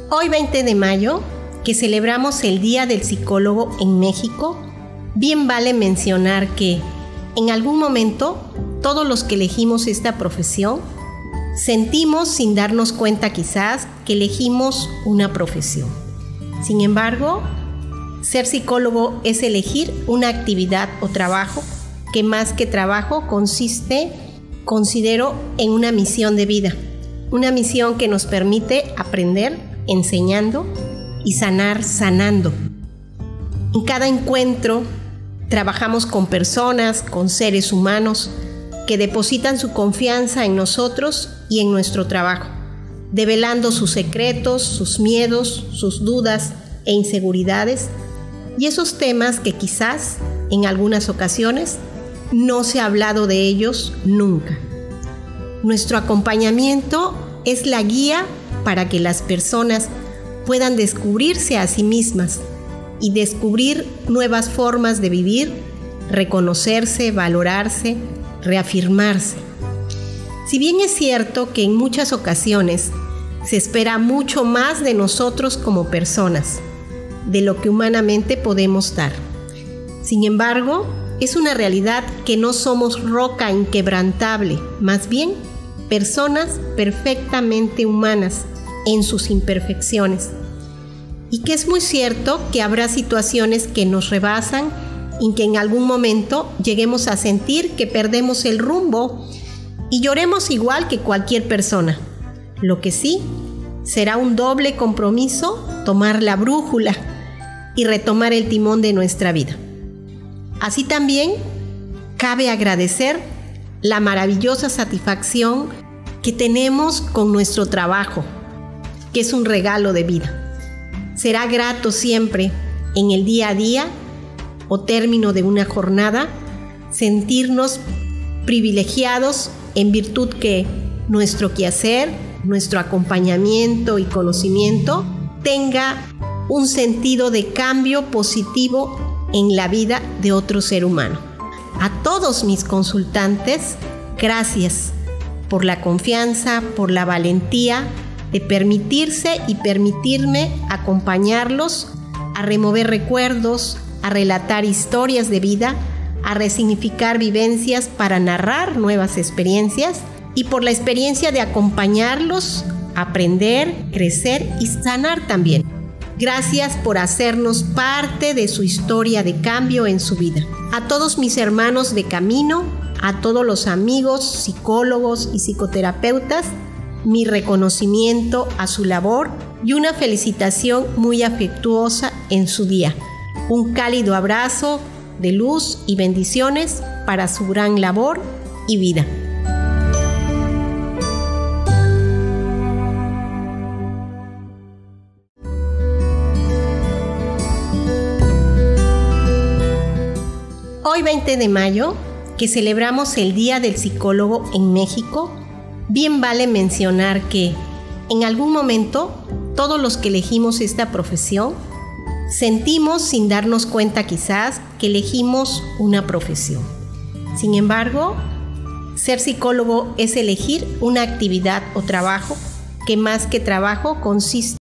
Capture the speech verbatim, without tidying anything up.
Hoy veinte de mayo, que celebramos el Día del Psicólogo en México, bien vale mencionar que en algún momento todos los que elegimos esta profesión sentimos sin darnos cuenta quizás que elegimos una profesión. Sin embargo, ser psicólogo es elegir una actividad o trabajo que más que trabajo consiste, considero, en una misión de vida. Una misión que nos permite aprender enseñando y sanar sanando. En cada encuentro trabajamos con personas, con seres humanos que depositan su confianza en nosotros y en nuestro trabajo, develando sus secretos, sus miedos, sus dudas e inseguridades y esos temas que quizás en algunas ocasiones no se ha hablado de ellos nunca. Nuestro acompañamiento es la guía para que las personas puedan descubrirse a sí mismas y descubrir nuevas formas de vivir, reconocerse, valorarse, reafirmarse. Si bien es cierto que en muchas ocasiones se espera mucho más de nosotros como personas, de lo que humanamente podemos dar. Sin embargo, es una realidad que no somos roca inquebrantable, más bien personas perfectamente humanas en sus imperfecciones. Y que es muy cierto que habrá situaciones que nos rebasan y que en algún momento lleguemos a sentir que perdemos el rumbo y lloremos igual que cualquier persona. Lo que sí, será un doble compromiso tomar la brújula y retomar el timón de nuestra vida. Así también cabe agradecer la maravillosa satisfacción que tenemos con nuestro trabajo, que es un regalo de vida. Será grato siempre, en el día a día o término de una jornada, sentirnos privilegiados en virtud que nuestro quehacer, nuestro acompañamiento y conocimiento tenga un sentido de cambio positivo en la vida de otro ser humano. A todos mis consultantes, gracias por la confianza, por la valentía de permitirse y permitirme acompañarlos a remover recuerdos, a relatar historias de vida, a resignificar vivencias para narrar nuevas experiencias y por la experiencia de acompañarlos, aprender, crecer y sanar también. Gracias por hacernos parte de su historia de cambio en su vida. A todos mis hermanos de camino, a todos los amigos, psicólogos y psicoterapeutas, mi reconocimiento a su labor y una felicitación muy afectuosa en su día. Un cálido abrazo de luz y bendiciones para su gran labor y vida. Hoy veinte de mayo, que celebramos el Día del Psicólogo en México, bien vale mencionar que en algún momento todos los que elegimos esta profesión sentimos sin darnos cuenta quizás que elegimos una profesión. Sin embargo, ser psicólogo es elegir una actividad o trabajo que más que trabajo consiste